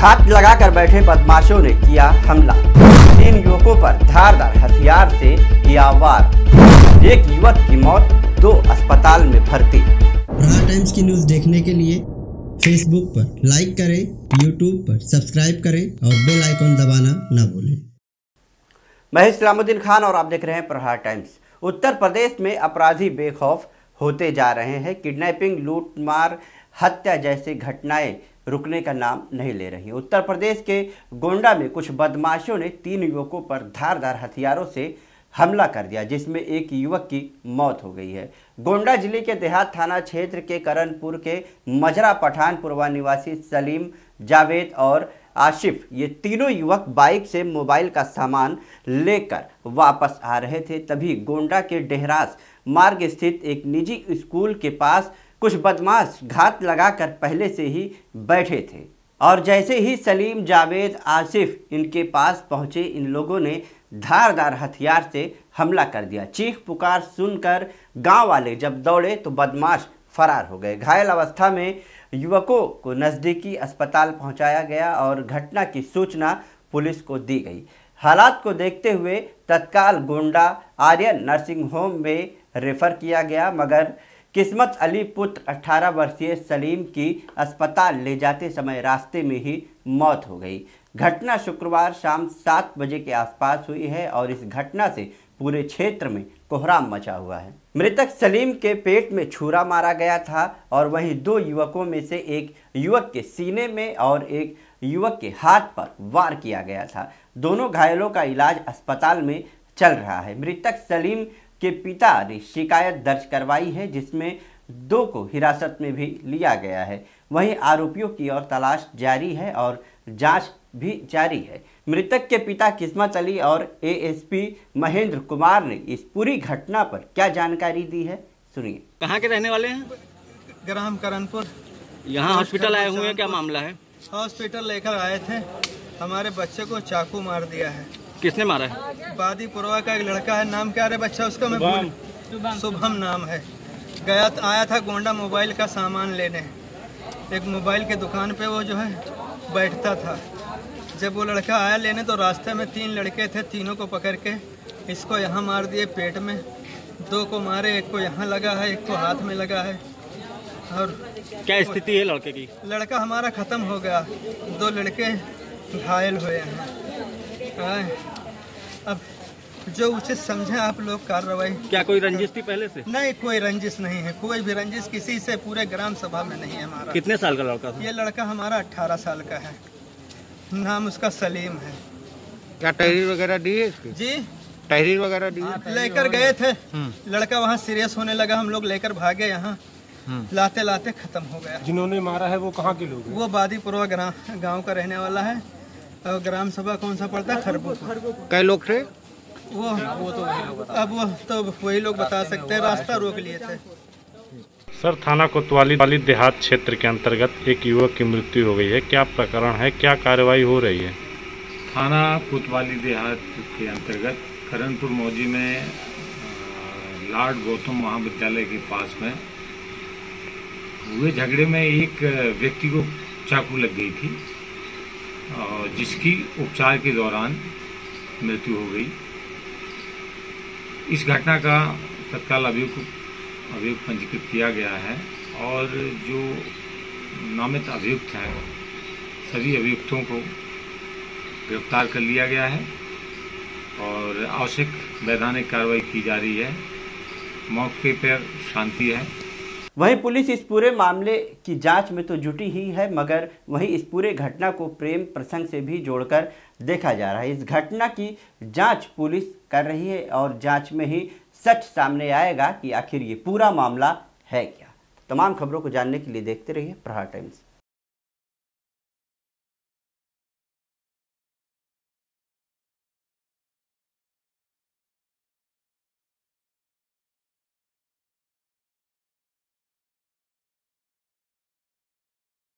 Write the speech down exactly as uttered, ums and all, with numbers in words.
घात लगाकर बैठे बदमाशों ने किया हमला। तीन युवकों पर धारदार हथियार से किया वार। एक युवक की मौत, दो अस्पताल में भर्ती। प्रहार टाइम्स की न्यूज़ देखने के लिए फेसबुक पर लाइक करें, यूट्यूब पर सब्सक्राइब करें और बेल आइकन दबाना ना भूलें। मैं इस्लामुद्दीन खान और आप देख रहे हैं प्रहार टाइम्स। उत्तर प्रदेश में अपराधी बेखौफ होते जा रहे हैं। किडनैपिंग, लूटमार, हत्या जैसी घटनाएं रुकने का नाम नहीं ले रही। उत्तर प्रदेश के गोंडा में कुछ बदमाशों ने तीन युवकों पर धारदार हथियारों से हमला कर दिया, जिसमें एक युवक की मौत हो गई है। गोंडा जिले के देहात थाना क्षेत्र के करणपुर के मजरा पठानपुरवा निवासी सलीम, जावेद और आशिफ, ये तीनों युवक बाइक से मोबाइल का सामान लेकर वापस आ रहे थे। तभी गोंडा के डेहरास मार्ग स्थित एक निजी स्कूल के पास कुछ बदमाश घात लगाकर पहले से ही बैठे थे और जैसे ही सलीम, जावेद, आसिफ इनके पास पहुंचे, इन लोगों ने धारदार हथियार से हमला कर दिया। चीख पुकार सुनकर गांव वाले जब दौड़े तो बदमाश फरार हो गए। घायल अवस्था में युवकों को नज़दीकी अस्पताल पहुंचाया गया और घटना की सूचना पुलिस को दी गई। हालात को देखते हुए तत्काल गोंडा आर्यन नर्सिंग होम में रेफर किया गया, मगर किस्मत अली पुत्र अठारह वर्षीय सलीम की अस्पताल ले जाते समय रास्ते में ही मौत हो गई। घटना शुक्रवार शाम सात बजे के आसपास हुई है और इस घटना से पूरे क्षेत्र में कोहराम मचा हुआ है। मृतक सलीम के पेट में छुरा मारा गया था और वहीं दो युवकों में से एक युवक के सीने में और एक युवक के हाथ पर वार किया गया था। दोनों घायलों का इलाज अस्पताल में चल रहा है। मृतक सलीम के पिता ने शिकायत दर्ज करवाई है, जिसमें दो को हिरासत में भी लिया गया है। वहीं आरोपियों की और तलाश जारी है और जांच भी जारी है। मृतक के पिता किस्मत अली और एएसपी महेंद्र कुमार ने इस पूरी घटना पर क्या जानकारी दी है, सुनिए। कहाँ के रहने वाले हैं? ग्राम करणपुर। यहाँ हॉस्पिटल आए हुए हैं, क्या मामला है? हॉस्पिटल लेकर आए थे, हमारे बच्चे को चाकू मार दिया है। किसने मारा है? बादीपुरवा का एक लड़का है, नाम क्या है बच्चा उसका? मैं भूल, शुभम नाम है। गया आया था गोंडा मोबाइल का सामान लेने। एक मोबाइल के दुकान पे वो जो है बैठता था। जब वो लड़का आया लेने तो रास्ते में तीन लड़के थे, तीनों को पकड़ के इसको यहाँ मार दिए पेट में, दो को मारे, एक को यहाँ लगा है, एक को हाथ में लगा है। और क्या स्थिति है लड़के की? लड़का हमारा खत्म हो गया, दो लड़के घायल हुए हैं। अब जो उचित समझे आप लोग कार्रवाई। क्या कोई रंजिश थी पहले से? नहीं, कोई रंजिश नहीं है, कोई भी रंजिश किसी से पूरे ग्राम सभा में नहीं है हमारा। कितने साल का लड़का था? ये लड़का हमारा अठारह साल का है, नाम उसका सलीम है। क्या तहरीर वगैरह दी है इसकी? जी, तहरीर वगैरह दी? लेकर गए थे, लड़का वहाँ सीरियस होने लगा, हम लोग लेकर भागे, यहाँ लाते लाते खत्म हो गया। जिन्होंने मारा है वो कहाँ के लोग हैं? वो बादीपुरवा ग्राम गाँव का रहने वाला है और ग्राम सभा कौन सा पड़ता है? खरबूपुर। कई लोग थे वो वो तो वही लोग अब वो तो वही लोग बता सकते हैं, रास्ता रोक लिए थे। सर, थाना कोतवाली देहात क्षेत्र के अंतर्गत एक युवक की मृत्यु हो गई है, क्या प्रकरण है, क्या कार्रवाई हो रही है? थाना कोतवाली देहात के अंतर्गत करणपुर मौजी में लॉर्ड गौतम महाविद्यालय के पास में हुए झगड़े में एक व्यक्ति को चाकू लग गई थी, जिसकी उपचार के दौरान मृत्यु हो गई। इस घटना का तत्काल अभियुक्त अभियुक्त पंजीकृत किया गया है और जो नामित अभियुक्त हैं सभी अभियुक्तों को गिरफ्तार कर लिया गया है और आवश्यक वैधानिक कार्रवाई की जा रही है। मौके पर शांति है। वहीं पुलिस इस पूरे मामले की जांच में तो जुटी ही है, मगर वहीं इस पूरे घटना को प्रेम प्रसंग से भी जोड़कर देखा जा रहा है। इस घटना की जांच पुलिस कर रही है और जांच में ही सच सामने आएगा कि आखिर ये पूरा मामला है क्या। तमाम खबरों को जानने के लिए देखते रहिए प्रहार टाइम्स।